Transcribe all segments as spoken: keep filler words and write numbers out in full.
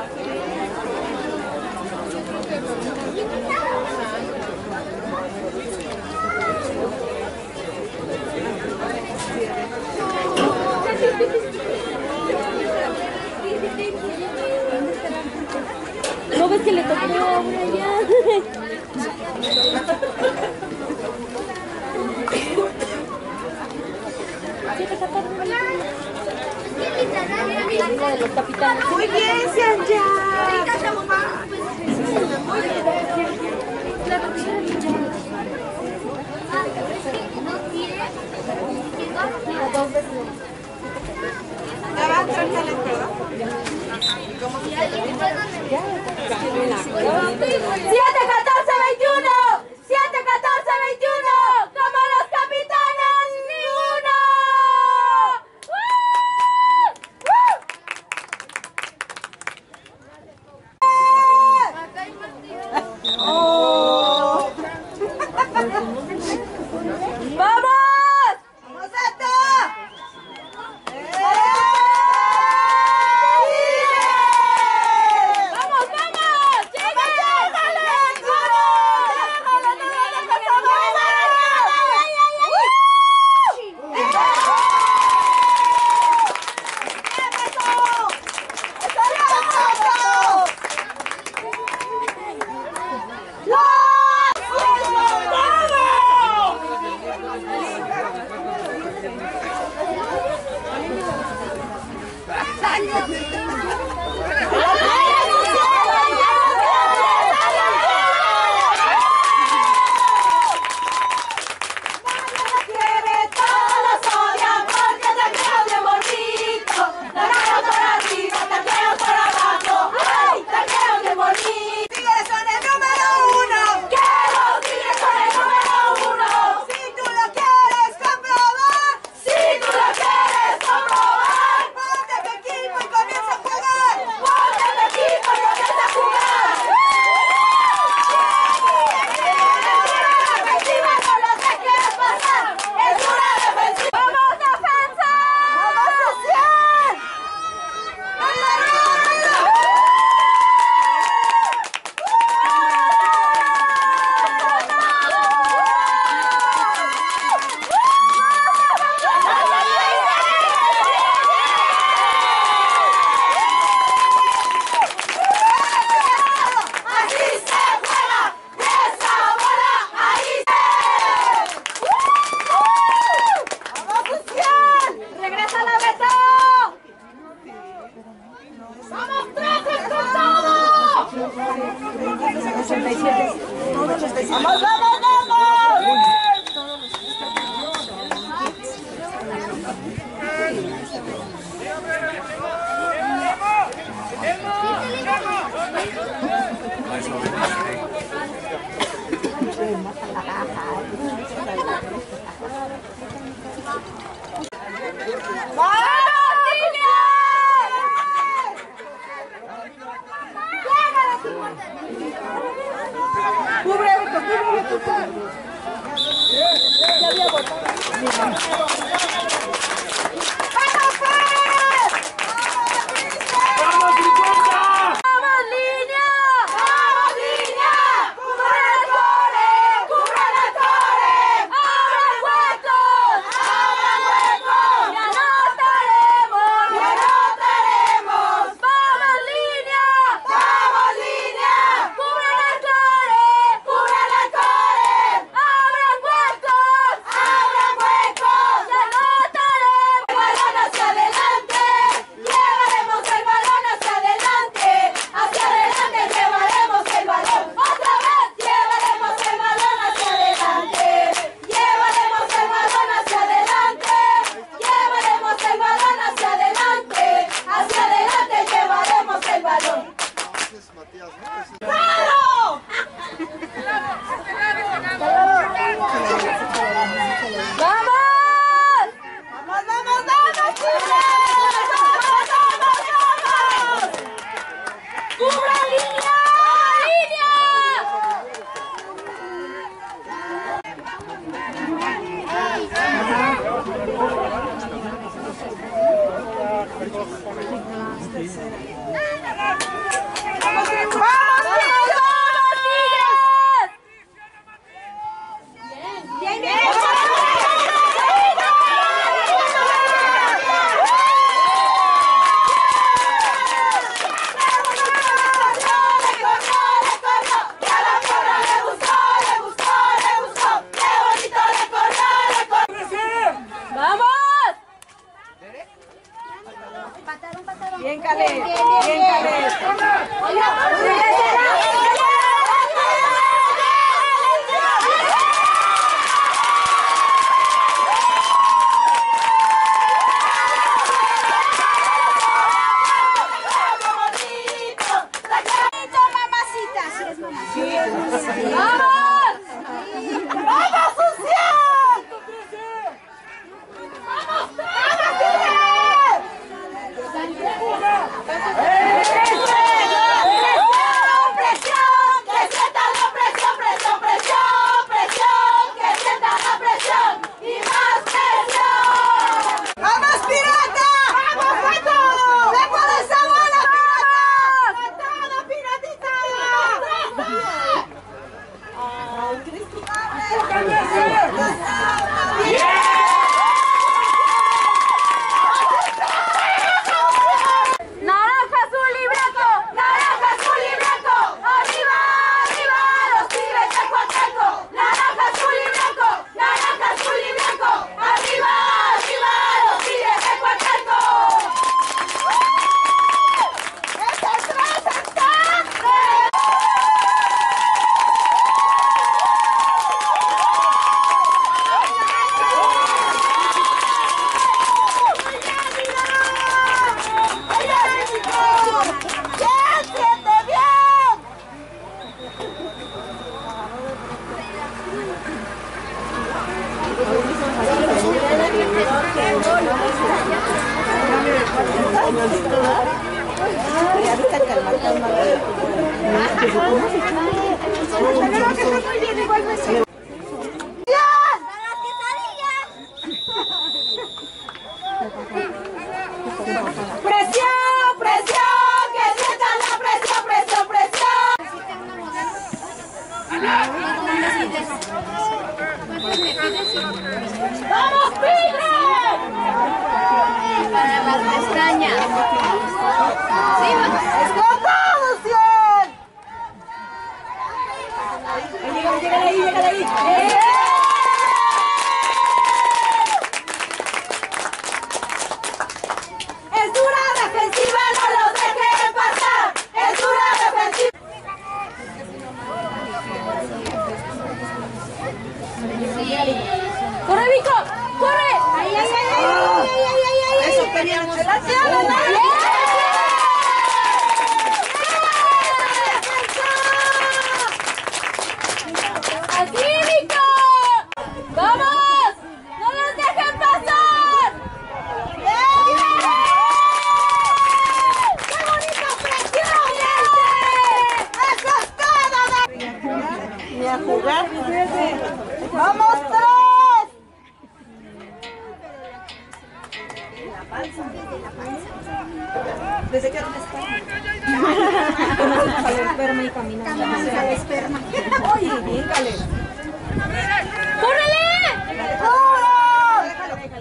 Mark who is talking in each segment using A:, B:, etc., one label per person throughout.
A: ¿No ves que le tocó a una allá? Uno de los capitanes.
B: Muy bien, Sanja. Ya va a entrar talento, ¿verdad?
C: siete, catorce, veintiuno. siete, catorce, veintiuno. Como los capitanes, ninguno. ¡Oh! ¡Vamos! ¡Vamos, Alto! ¡Vamos, vamos, vamos!
A: Ya había votado.
C: Tercera. Caleb. Bien, Caleb. ¡Vamos, Tigres!
A: Para las pestañas. Sí,
C: ¡Escondados, cien! ¡Llegale ahí, llegale ahí! ¡Eh! ¡Es dura defensiva, no lo dejen pasar! ¡Es dura defensiva!
A: ¡Corre, Vico! ¡Corre!
C: ¡Ay, ay, ay, ay, ay, ay, ay, ay! ¡Eso queríamos!
A: ¡Así, Vico! ¡Vamos! ¡No nos dejen pasar!
C: ¡Qué bonita presión! ¡Eso es todo! Ni a jugar. ¡Vamos, tres! ¿Desde qué hora está? Conocemos a la esperma y caminamos. Caminamos a la esperma. Oye, bien, Caleb.
A: ¡Córrele!
C: ¡Oh! Déjalo, déjalo.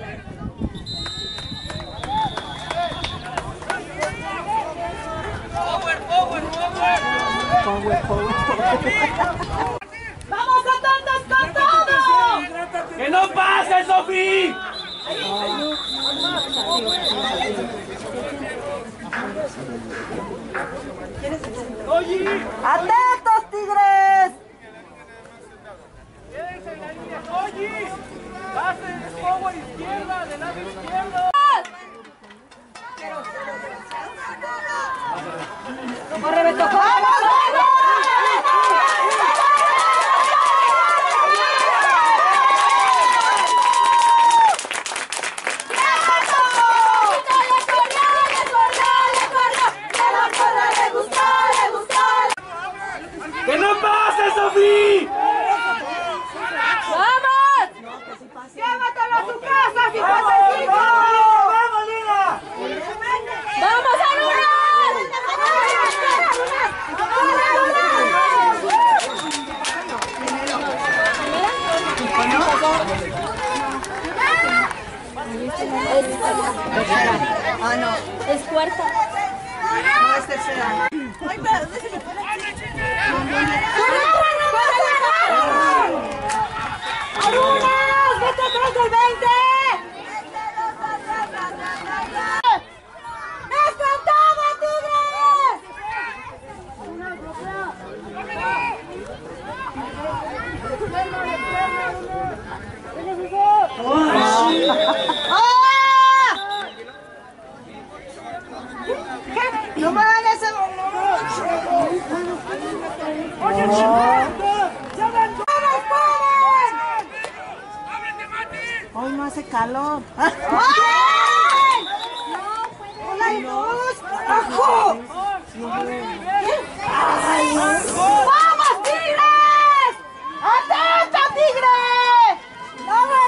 C: ¡Vamos a todos con todo!
D: ¡Que no pase, Sofí!
C: ¡Atentos, Tigres!
D: ¡Oye! ¡Pase de power izquierda, del lado izquierdo!
C: ¡Corre, Beto! ¡Vamos,
D: ¡Que no pase, Sofí!
A: ¡Vamos!
C: ¡Llévatelo a su casa, fíjate!
D: ¡Vamos, Lina!
A: ¡Vamos, alumnos!
C: Ah, no.
A: Es cuarta.
C: No, es tercera. Ay, pero ¿dónde se me pone ¡Algunas! ¡Vete atrás del veinte! ¡Es con todo, No me hagan ese hoy no hace calor. ¡Hola, luz! ¡Ajo! ¡Vamos, Tigres! ¡Atenta, Tigres! ¡No me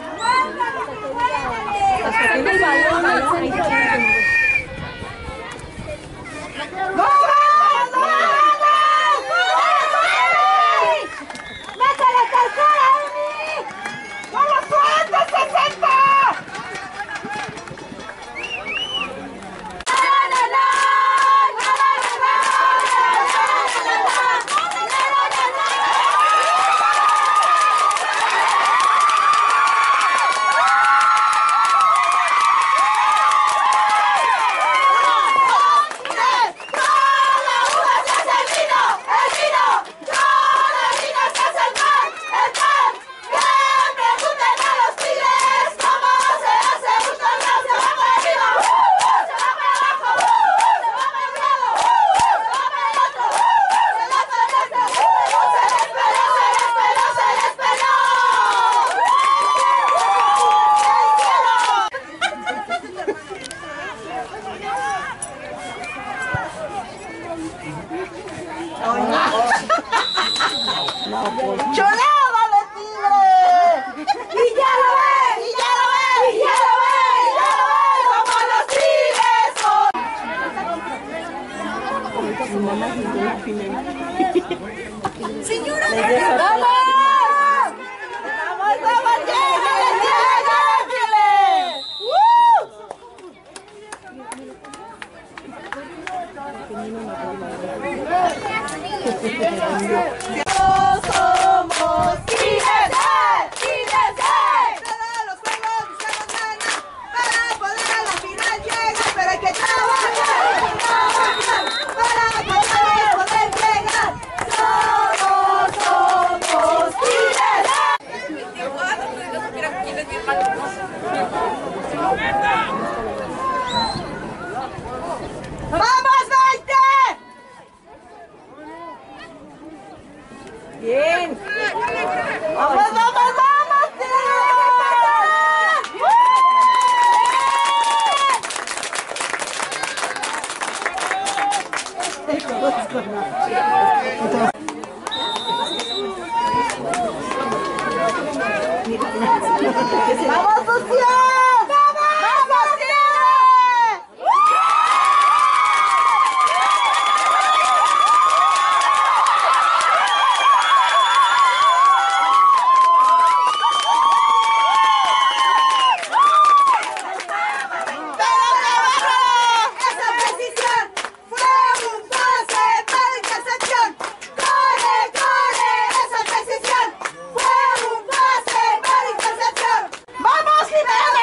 C: ¡Chulada de Tigre! ¡Y ya lo ves! ¡Y ya lo ves! ¡Y ya lo ves! ¡Y ya lo ves! ¡Como los Tigres! ¡Señora! ¡Vamos! ¡Vamos, vamos! ¡Lléguenle, lléguenle! Somos Tigres, Tigres, todos los juegos buscamos ganar para poder a la final llegar, pero hay que trabajar, trabajar para poder, poder llegar. Somos, somos Tigres. ¡Vamos, veinte! Bien. ¡Vamos, vamos, vamos, ¡vamos, Lucián! ¡Vamos, vamos, ¡vamos, Jiménez!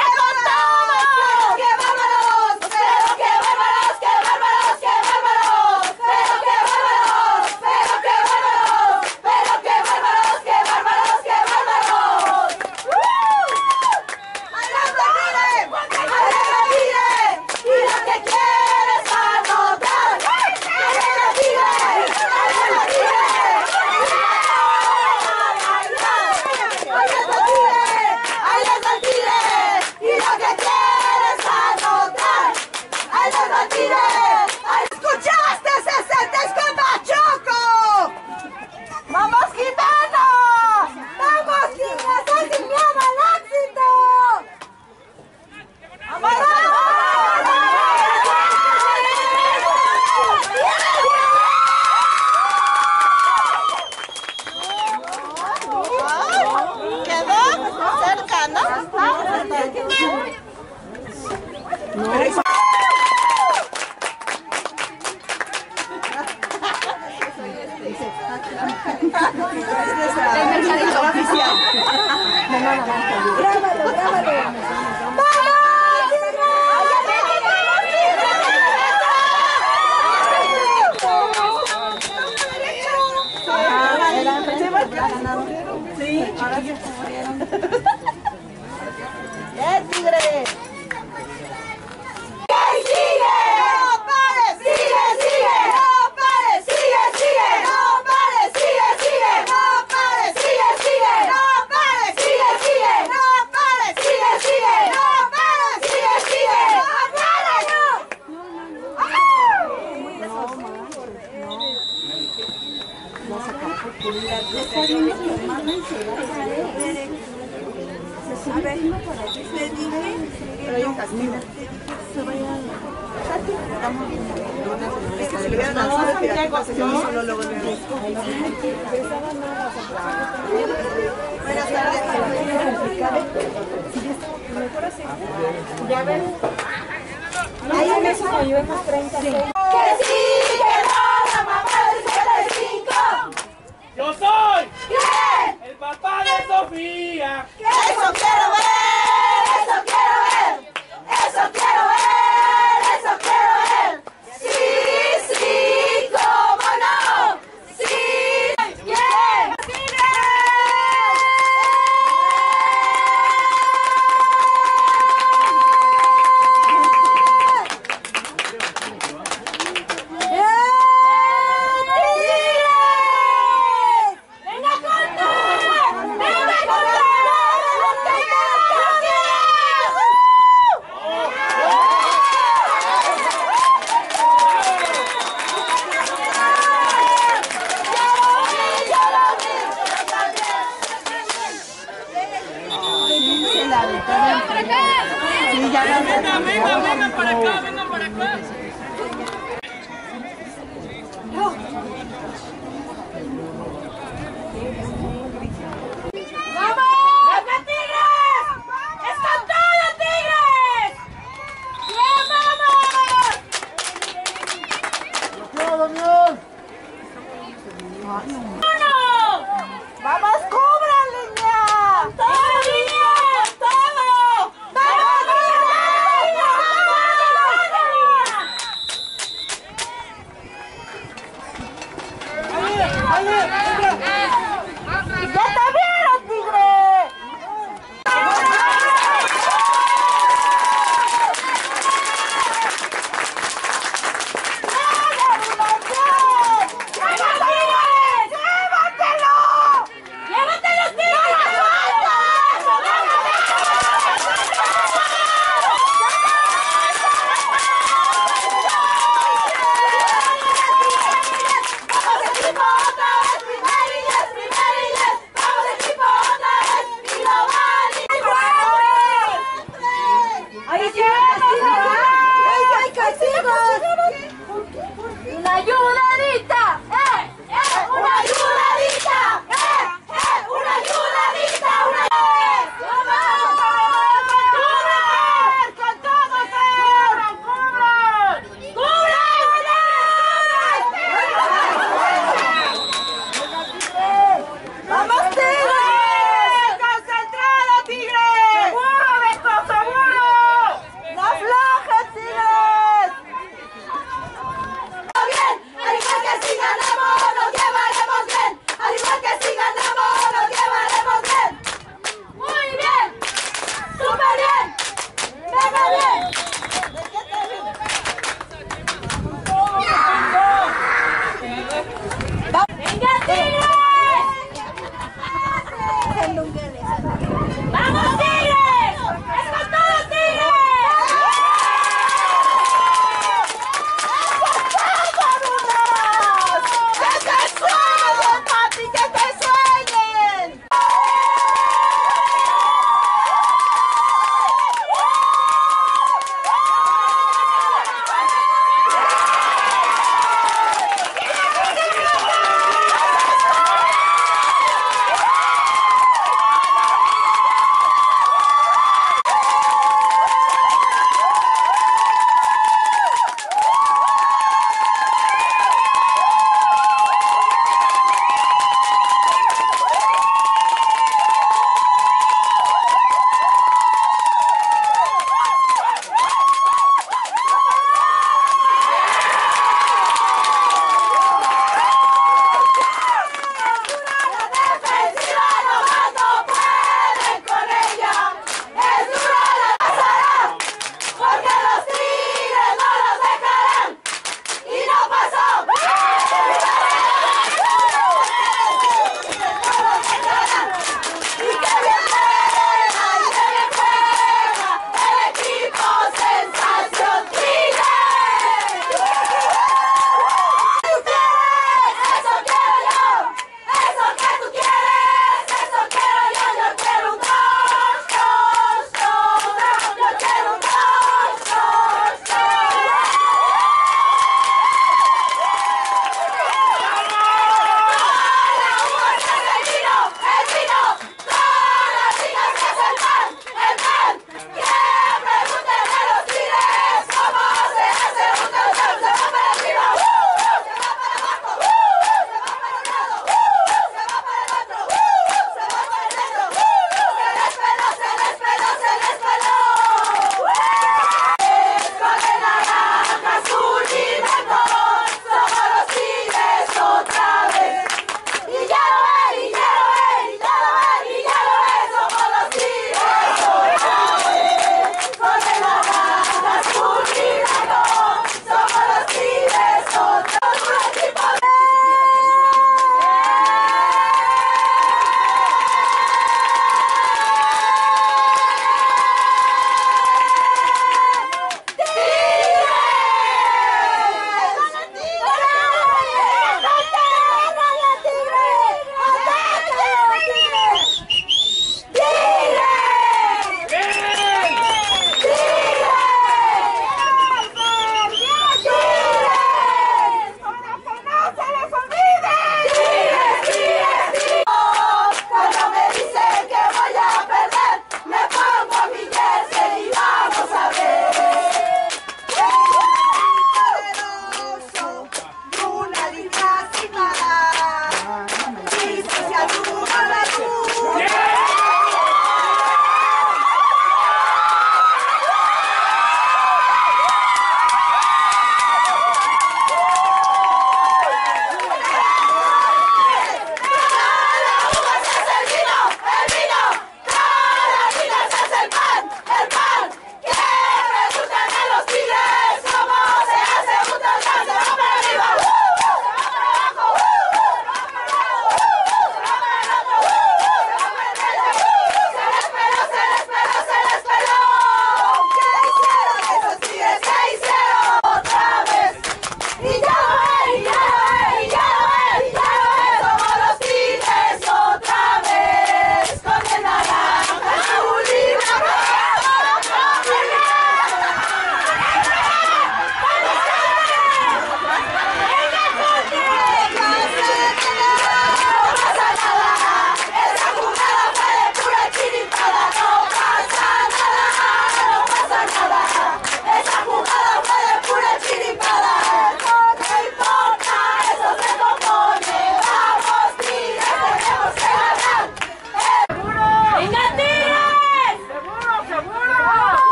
C: A ver, te dije, pero hay un castigo. Es que si le hubieran lanzado el pirata, se quedó solo luego de nuevo. Buenas tardes.
A: Ya ves. Ahí en México llevamos treinta. Sí.
C: Que sí, que no, la mamá del cinco.
D: ¡Yo soy!
C: ¿Quién?
D: ¡El papá de Sofía!
C: Eso quiero ver, eso quiero ver, eso quiero ver, eso quiero ver. Sí, sí, cómo no. Sí, ¿quién? ¡Tigre! ¡Venga contra! ¡Venga contra!
D: ¡Vengan, vengan, vengan para acá, vengan para acá!
A: ¡Vamos! ¡Venga, Tigres! ¡Es con todo, Tigres! ¡Bien, vamos! ¡Uno!
C: ¡Vamos, cubran, niña!
A: ¡Todo, niñas! ¡Todo! ¡Vamos,
C: ¡Ya te vieron, tigre! ¡Llévatelo!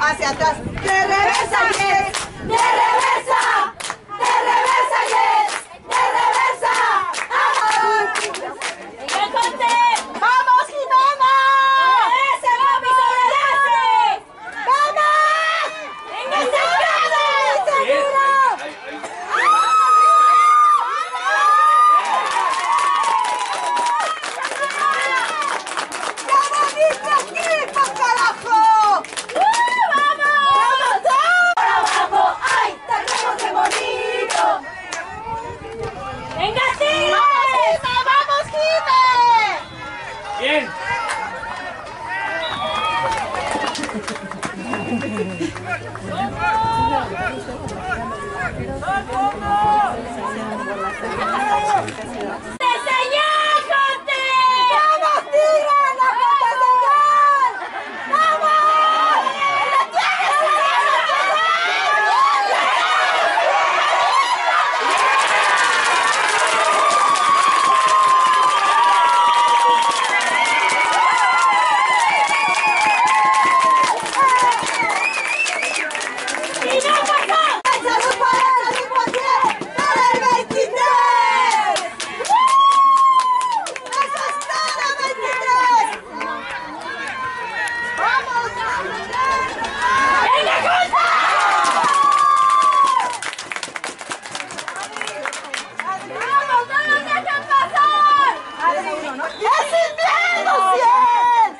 C: hacia atrás. De reversa, yes. De reversa. De reversa, yes. De reversa. ¡Vamos!
A: ¡Venga, Conte!
C: ¡Vamos, Jimena!
A: ¡Ese, mami, sobre el ese!
C: ¡Vamos!
A: ¡Venga, seguro!
C: ¡Seguro! ¡Qué bonito equipo, carajo!
A: ¡Vamos! ¡Por abajo! ¡Ay! ¡Tacamos qué bonito! ¡Venga, Tigre!
C: ¡Vamos, Jime!
D: Bien.
A: ¡Te señal, Conte!
C: ¡Vamos, Tigre! ¡La puta señal! ¡Vamos! ¡La
A: ¡Y no pasó!
C: ¡Salud por el salud por diez! ¡Para el veintitrés! ¡Eso es todo, veintitrés! ¡Vamos!
A: ¡Venga, Conte! ¡Vamos, no nos dejen pasar!
C: ¡Es sin miedo, cien!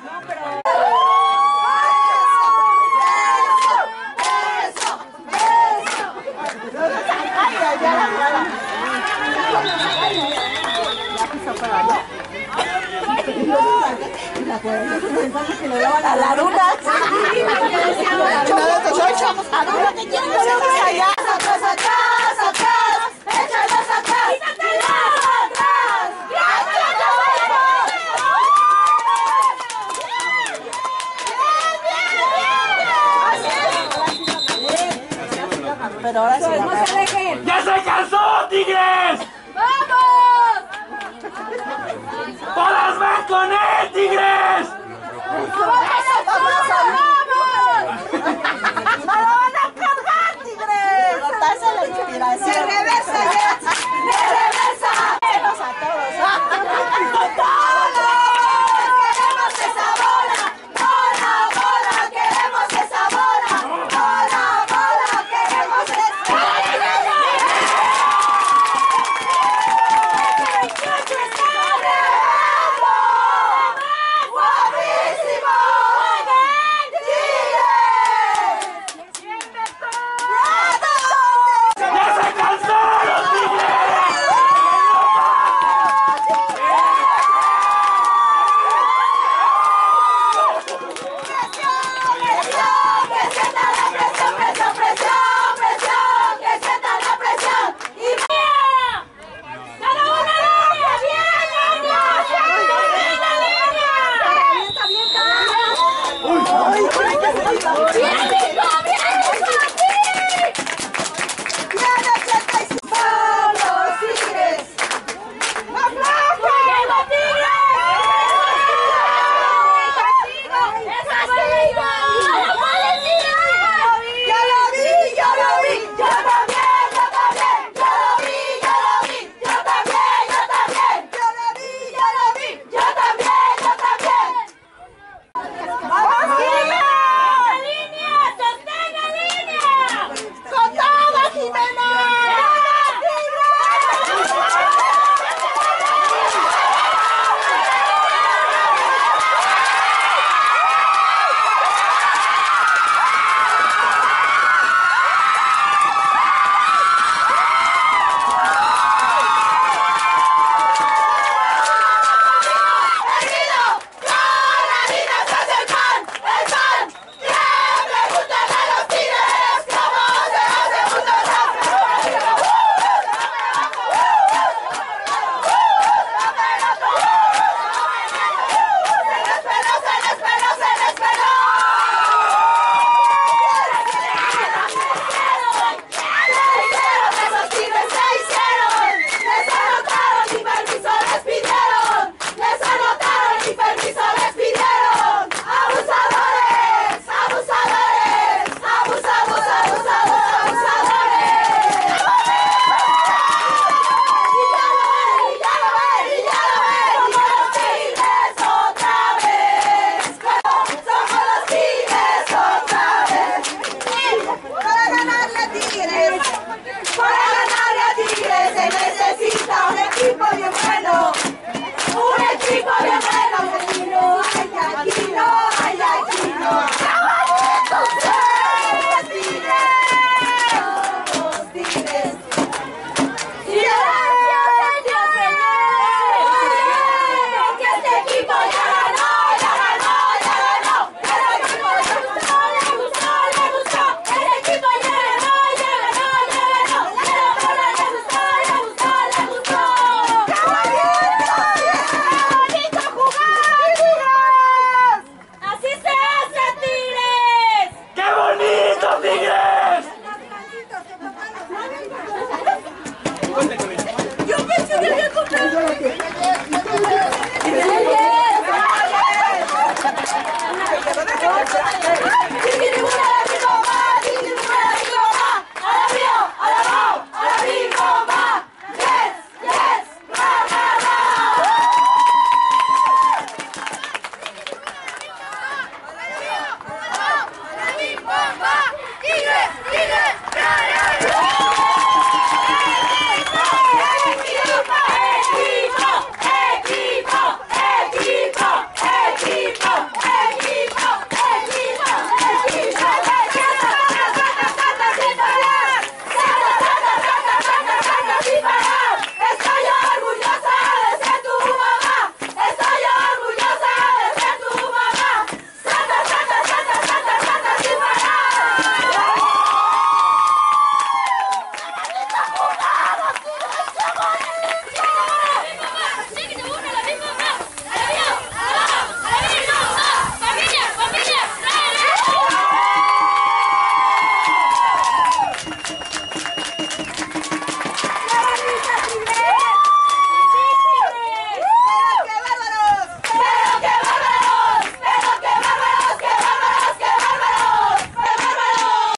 C: ¡Eso! ¡Eso! ¡Eso! ¡Ay, ay, ay! ¡A la luna! ¡Allá! ¡Atrás, atrás, atrás! ¡Échalos atrás! ¡Atrás! Pero ahora sí.
A: ¡No se dejen!
D: ¡Ya sé